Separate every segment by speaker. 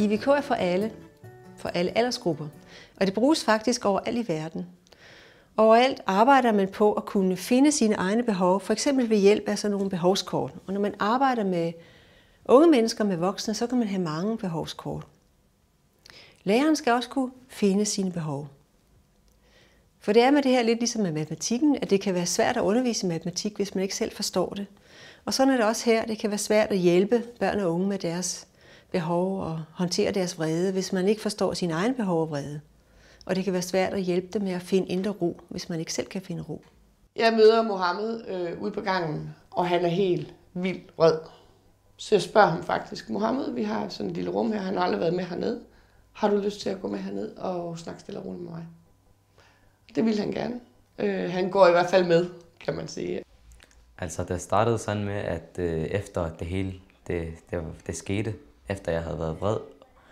Speaker 1: IVK er for alle aldersgrupper, og det bruges faktisk overalt i verden. Overalt arbejder man på at kunne finde sine egne behov, for eksempel ved hjælp af sådan nogle behovskort. Og når man arbejder med unge mennesker med voksne, så kan man have mange behovskort. Læreren skal også kunne finde sine behov. For det er med det her lidt ligesom med matematikken, at det kan være svært at undervise i matematik, hvis man ikke selv forstår det. Og sådan er det også her. Det kan være svært at hjælpe børn og unge med deres behov og håndtere deres vrede, hvis man ikke forstår sine egne behov og vrede. Og det kan være svært at hjælpe dem med at finde indre ro, hvis man ikke selv kan finde ro.
Speaker 2: Jeg møder Mohammed ude på gangen, og han er helt vildt vred. Så jeg spørger ham faktisk, Mohammed, vi har sådan et lille rum her, han har aldrig været med hernede. Har du lyst til at gå med herned og snakke stille og roligt med mig? Det ville han gerne. Han går i hvert fald med, kan man sige.
Speaker 3: Altså, det startede sådan med, at efter det hele det skete, efter jeg havde været vred,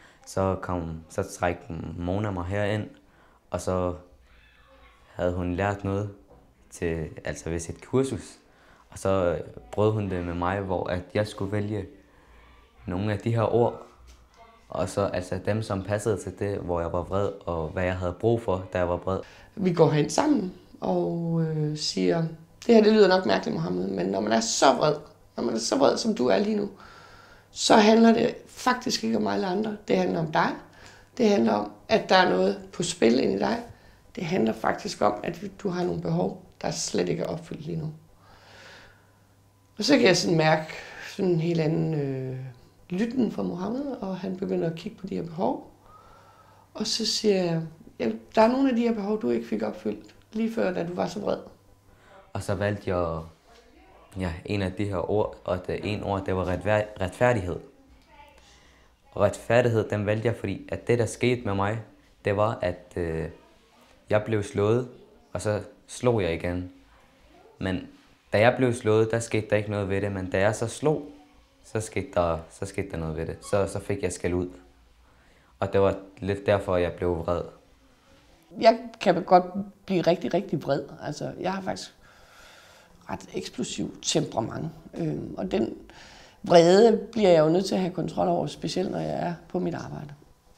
Speaker 3: så trækkede Mona mig herind, og så havde hun lært noget ved sit kursus. Og så brød hun det med mig, hvor at jeg skulle vælge nogle af de her ord, og så dem, som passede til det, hvor jeg var vred, og hvad jeg havde brug for, da jeg var vred.
Speaker 2: Vi går hen sammen og siger, det her det lyder nok mærkeligt, Mohammed, men når man er så vred, som du er lige nu, så handler det faktisk ikke om alle andre. Det handler om dig. Det handler om, at der er noget på spil inde i dig. Det handler faktisk om, at du har nogle behov, der slet ikke er opfyldt lige nu. Og så kan jeg sådan mærke sådan en helt anden lytten fra Mohammed, og han begynder at kigge på de her behov. Og så siger jeg, ja, der er nogle af de her behov, du ikke fik opfyldt, lige før, da du var så vred.
Speaker 3: Og så valgte jeg en af de her ord, og det ene ord, det var retfærdighed. Og retfærdighed, den valgte jeg, fordi at det, der skete med mig, det var, at jeg blev slået, og så slog jeg igen. Men da jeg blev slået, der skete der ikke noget ved det, men da jeg så slog, så skete der noget ved det. Så fik jeg skæld ud. Og det var lidt derfor, jeg blev vred.
Speaker 2: Jeg kan godt blive rigtig, rigtig vred. Altså, jeg har faktisk ret eksplosivt temperament. Og den vrede bliver jeg jo nødt til at have kontrol over, specielt når jeg er på mit arbejde.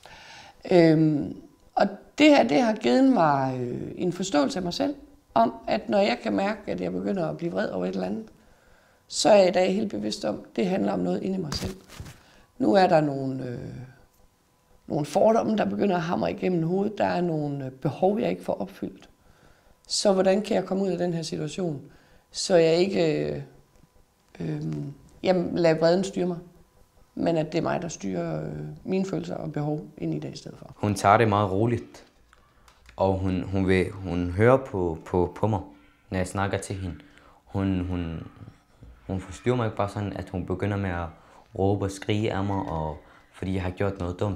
Speaker 2: Og det her, det har givet mig en forståelse af mig selv, om at når jeg kan mærke, at jeg begynder at blive vred over et eller andet, så er jeg i dag helt bevidst om, at det handler om noget inde i mig selv. Nu er der nogle fordomme, der begynder at hamre igennem hovedet. Der er nogle behov, jeg ikke får opfyldt. Så hvordan kan jeg komme ud af den her situation, så jeg ikke lader vreden styre mig, men at det er mig, der styrer mine følelser og behov ind i det i stedet for.
Speaker 3: Hun tager det meget roligt, og hun hører på mig, når jeg snakker til hende. Hun forstyrrer mig ikke bare sådan, at hun begynder med at råbe og skrige af mig, fordi jeg har gjort noget dumt.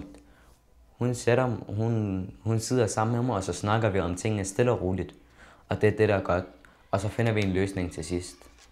Speaker 3: Hun sidder sammen med mig, og så snakker vi om tingene stille og roligt. Og det er det, der er godt. Og så finder vi en løsning til sidst.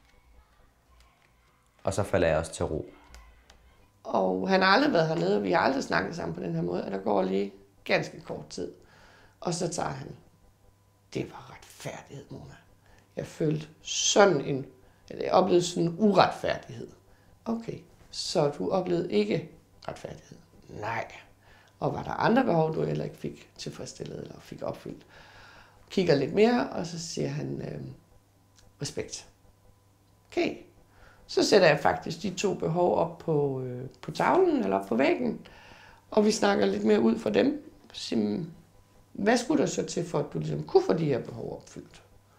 Speaker 3: Og så falder jeg også til ro.
Speaker 2: Og han har aldrig været hernede, og vi har aldrig snakket sammen på den her måde. Og der går lige ganske kort tid. Og så tager han, det var retfærdighed, Mona. Jeg følte jeg oplevede sådan en uretfærdighed. Okay, så du oplevede ikke retfærdighed? Nej. Og var der andre behov, du heller ikke fik tilfredsstillet eller fik opfyldt? Kigger lidt mere, og så siger han respekt. Okay. Så sætter jeg faktisk de 2 behov op på tavlen eller op på væggen, og vi snakker lidt mere ud for dem. Siger, hvad skulle der så til for, at du ligesom kunne få de her behov opfyldt?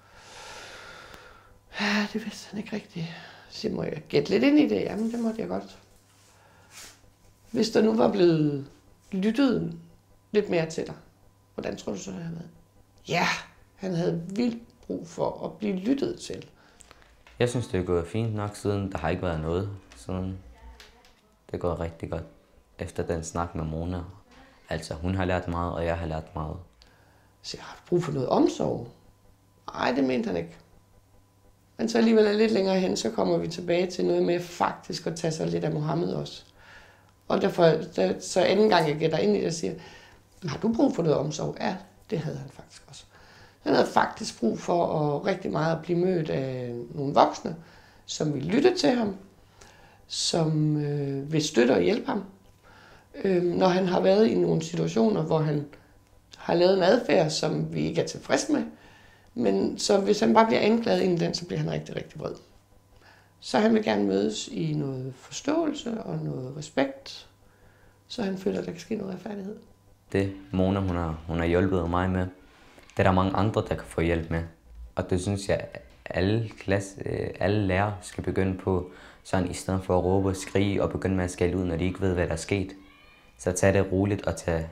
Speaker 2: Ja, det vidste han ikke rigtigt. Så må jeg gætte lidt ind i det? Jamen, det måtte jeg godt. Hvis der nu var blevet lyttet lidt mere til dig, hvordan tror du så, det havde været? Ja, han havde vildt brug for at blive lyttet til.
Speaker 3: Jeg synes, det er gået fint nok siden. Der har ikke været noget siden. Det går rigtig godt efter den snak med Mona. Altså, hun har lært meget, og jeg har lært meget.
Speaker 2: Så jeg har brug for noget omsorg? Nej, det mente han ikke. Men så alligevel lidt længere hen, så kommer vi tilbage til noget med faktisk at tage sig lidt af Mohammed også. Og derfor, så anden gang jeg gætter ind i det og siger, har du brug for noget omsorg? Ja, det havde han faktisk også. Han havde faktisk brug for rigtig meget at blive mødt af nogle voksne, som vil lytte til ham, som vil støtte og hjælpe ham. når han har været i nogle situationer, hvor han har lavet en adfærd, som vi ikke er tilfreds med. Men så hvis han bare bliver anklaget ind i den, så bliver han rigtig, rigtig vred. Så han vil gerne mødes i noget forståelse og noget respekt, så han føler, at der kan ske noget retfærdighed.
Speaker 3: Det Mona, hun har hjulpet mig med, det er der mange andre, der kan få hjælp med. Og det synes jeg, alle lærere skal begynde på, sådan i stedet for at råbe og skrige og begynde med at skælde ud, når de ikke ved, hvad der er sket. Så tag det roligt og tag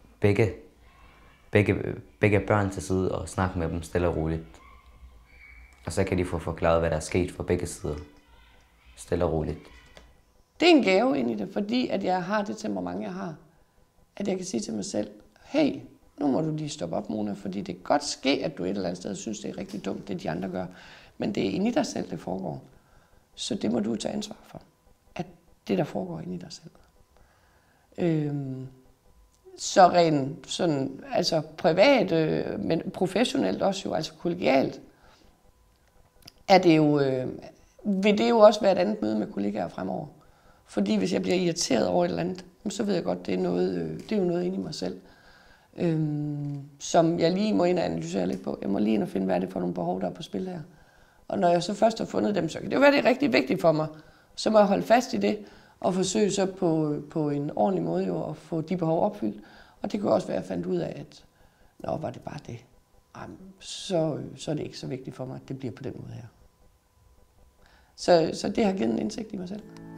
Speaker 3: begge børn til side og snak med dem stille og roligt. Og så kan de få forklaret, hvad der er sket fra begge sider. Stille og roligt.
Speaker 2: Det er en gave ind i det, fordi at jeg har det temperament, jeg har. At jeg kan sige til mig selv, hey, nu må du lige stoppe op, Mona, fordi det kan godt ske, at du et eller andet sted synes, det er rigtig dumt, det de andre gør. Men det er inde i dig selv, det foregår. Så det må du tage ansvar for. At det, der foregår inde i dig selv. Så rent sådan, altså privat, men professionelt også jo, altså kollegialt, er det jo, vil det jo også være et andet møde med kollegaer fremover. Fordi hvis jeg bliver irriteret over et eller andet, så ved jeg godt, det er jo noget inde i mig selv, som jeg lige må ind og analysere lidt på. Jeg må lige ind og finde, hvad er det for nogle behov, der er på spil her. Og når jeg så først har fundet dem, så kan det jo være, det er rigtig vigtigt for mig. Så må jeg holde fast i det, og forsøge så på en ordentlig måde jo at få de behov opfyldt. Og det kunne også være, at jeg fandt ud af, at var det bare det. Så er det ikke så vigtigt for mig, at det bliver på den måde her. Så det har givet en indsigt i mig selv.